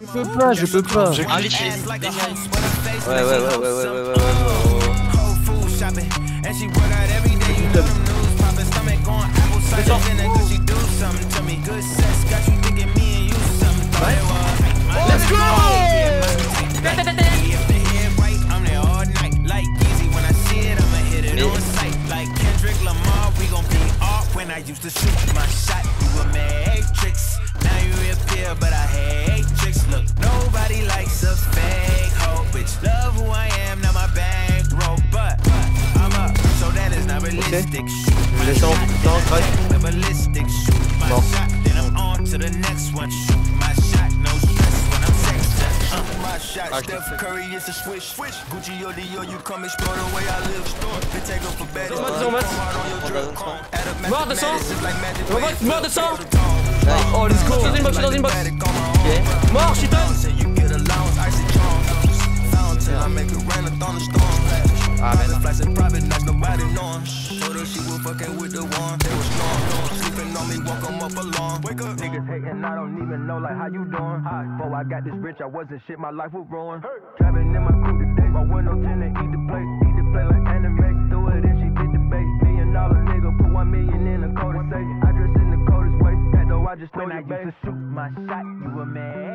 Je peux pas. Ah, les chiens. Ouais. Let's go! I used to shoot my shot, you a matrix. Now you reappear, but I hate tricks. Look, nobody likes a fake hoe, bitch. Love who I am, not my bankroll, but I'm up, so that is not realistic. Shoot my shot, then ballistic. Shoot my shot, then I'm on to the next one. Shoot my shot, no stress when I'm sexting. My shot, Steph Curry is a switch. Gucci or Dior, you come explore the way I live. They take up for bad. Mort de sang. Mort de sang. Oh, let's go. Je suis dans une box, Mort, Chiton. Ah, mais I just know I used to shoot my shot, you a man.